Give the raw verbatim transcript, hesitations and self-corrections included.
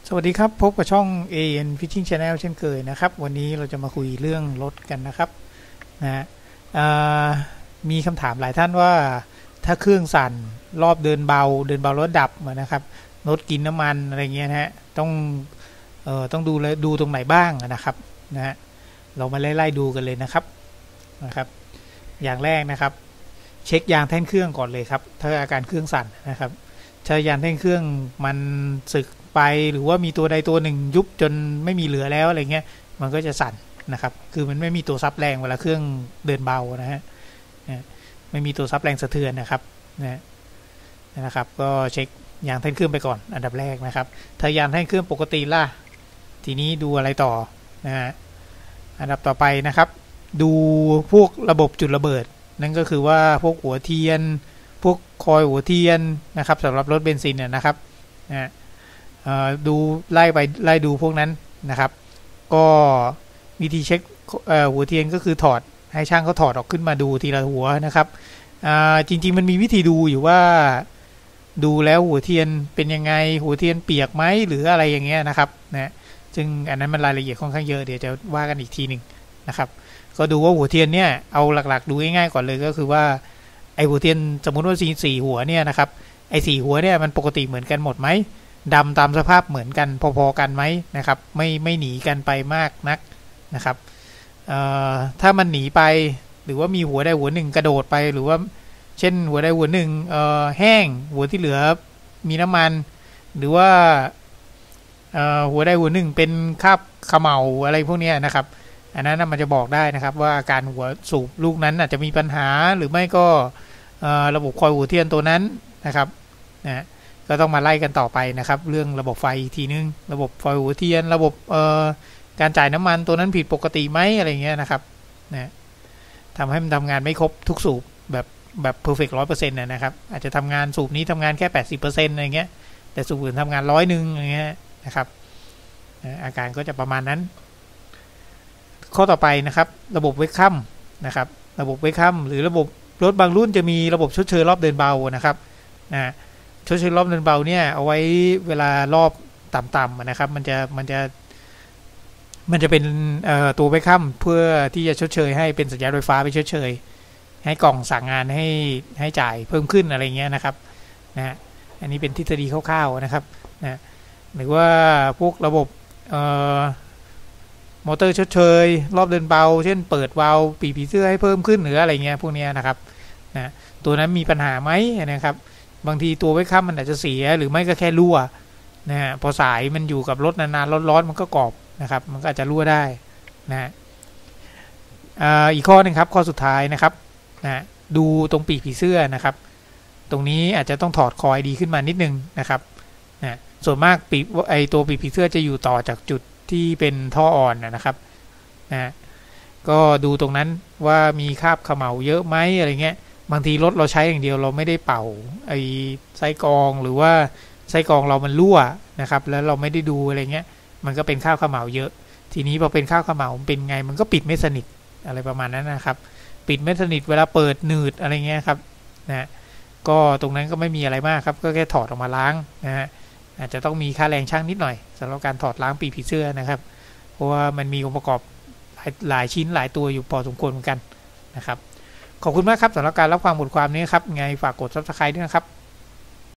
สวัสดีครับพบกับช่อง เอ เอ็น Fishing Channel เช่นเคยนะครับวันนี้เราจะมาคุยเรื่องรถกันนะครับนะมีคำถามหลายท่านว่าถ้าเครื่องสั่นรอบเดินเบาเดินเบารถดับเหมือนนะครับรถกินน้ำมันอะไรเงี้ยนะฮะต้องเอ่อต้องดูเลยดูตรงไหนบ้างนะครับนะฮะเรามาไล่ๆดูกันเลยนะครับนะครับอย่างแรกนะครับเช็คยางแท่นเครื่องก่อนเลยครับถ้าอาการเครื่องสั่นนะครับถ้ายางแท่นเครื่องมันสึกไปหรือว่ามีตัวใดตัวหนึ่งยุบจนไม่มีเหลือแล้วอะไรเงี้ยมันก็จะสั่นนะครับคือมันไม่มีตัวซับแรงเวลาเครื่องเดินเบานะฮะไม่มีตัวซับแรงสะเทือนนะครับนะนะครับก็เช็คยางแท่นเครื่องไปก่อนอันดับแรกนะครับถ้ายางแท่นเครื่องปกติล่ะทีนี้ดูอะไรต่อนะฮะอันดับต่อไปนะครับดูพวกระบบจุดระเบิดนั่นก็คือว่าพวกหัวเทียนพวกคอยหัวเทียนนะครับสำหรับรถเบนซินเนี่ยนะครับนะดูไล่ไปไล่ดูพวกนั้นนะครับก็วิธีเช็คหัวเทียนก็คือถอดให้ช่างเขาถอดออกขึ้นมาดูทีละหัวนะครับจริงๆมันมีวิธีดูอยู่ว่าดูแล้วหัวเทียนเป็นยังไงหัวเทียนเปียกไหมหรืออะไรอย่างเงี้ยนะครับนะซึ่งอันนั้นมันรายละเอียดค่อนข้างเยอะเดี๋ยวจะว่ากันอีกทีหนึ่งนะครับก็ดูว่าหัวเทียนเนี่ยเอาหลักๆดูง่ายๆก่อนเลยก็คือว่าไอหัวเทียนสมมติว่าสี่หัวเนี่ยนะครับไอสี่หัวเนี่ยมันปกติเหมือนกันหมดไหมดำตามสภาพเหมือนกันพอๆกันไหมนะครับไม่ไม่หนีกันไปมากนักนะครับถ้ามันหนีไปหรือว่ามีหัวใดหัวหนึ่งกระโดดไปหรือว่าเช่นหัวใดหัวหนึ่งแห้งหัวที่เหลือมีน้ำมันหรือว่าหัวใดหัวหนึ่งเป็นคราบเขม่าอะไรพวกนี้นะครับอันนั้นมันจะบอกได้นะครับว่าอาการหัวสูบลูกนั้นอาจจะมีปัญหาหรือไม่ก็ระบบคอยหัวเทียนตัวนั้นนะครับนะก็ต้องมาไล่กันต่อไปนะครับเรื่องระบบไฟอีกทีนึงระบบไฟหัวเทียนระบบการจ่ายน้ำมันตัวนั้นผิดปกติไหมอะไรเงี้ยนะครับนะทำให้มันทำงานไม่ครบทุกสูบแบบแบบเพอร์เฟกต์ร้อยเปอร์เซ็นต์นะครับอาจจะทำงานสูบนี้ทำงานแค่แปดสิบเปอร์เซ็นต์อะไรเงี้ยแต่สูบอื่นทำงานร้อยหนึ่งอะไรเงี้ยนะครับอาการก็จะประมาณนั้นข้อต่อไปนะครับระบบเวกคัมนะครับระบบเวกคัมหรือระบบรถบางรุ่นจะมีระบบชดเชยรอบเดินเบานะครับนะชดเชยรอบเดินเบาเนี่ยเอาไว้เวลารอบต่ำๆนะครับมันจะมันจะมันจะเป็นตัวเวกคัมเพื่อที่จะชดเชยให้เป็นสัญญาณไฟฟ้าไปชดเชยให้กล่องสั่งงานให้ให้จ่ายเพิ่มขึ้นอะไรเงี้ยนะครับนะอันนี้เป็นทฤษฎีคร่าวๆนะครับนะหรือว่าพวกระบบมอเตอร์ชดเชยรอบเดินเบาเช่นเปิดวาล์วปีผีเสื้อให้เพิ่มขึ้นหรืออะไรเงี้ยพวกนี้นะครับนะตัวนั้นมีปัญหาไหมนะครับบางทีตัวเวกคัมมันอาจจะเสียหรือไม่ก็แค่รั่วนะฮะพอสายมันอยู่กับรถนานๆร้อนๆมันก็กรอบนะครับมันก็อาจจะรั่วได้นะฮะอีกข้อนึงครับข้อสุดท้ายนะครับนะดูตรงปีกผีเสื้อนะครับตรงนี้อาจจะต้องถอดคอยดีขึ้นมานิดนึงนะครับนะส่วนมากปีไอตัวปีกผีเสื้อจะอยู่ต่อจากจุดที่เป็นท่ออ่อนนะครับนะก็ดูตรงนั้นว่ามีคราบเขม่าเยอะไหมอะไรเงี้ยบางทีรถเราใช้อย่างเดียวเราไม่ได้เป่าไอ้ไส้กรองหรือว่าไส้กรองเรามันรั่วนะครับแล้วเราไม่ได้ดูอะไรเงี้ยมันก็เป็นคราบเขม่าเยอะทีนี้พอเป็นคราบเขม่าเป็นไงมันก็ปิดไม่สนิทอะไรประมาณนั้นนะครับปิดไม่สนิทเวลาเปิดหนืดอะไรเงี้ยครับนะก็ตรงนั้นก็ไม่มีอะไรมากครับก็แค่ถอดออกมาล้างนะฮะอาจจะต้องมีค่าแรงช่างนิดหน่อยสำหรับการถอดล้างปีกผีเสื้อนะครับเพราะว่ามันมีองค์ประกอบหลายชิ้นหลายตัวอยู่พอสมควรเหมือนกันนะครับขอบคุณมากครับสำหรับการรับฟังบทความนี้ครับไงฝากกด ซับสไครบ์ ด้วยนะครับ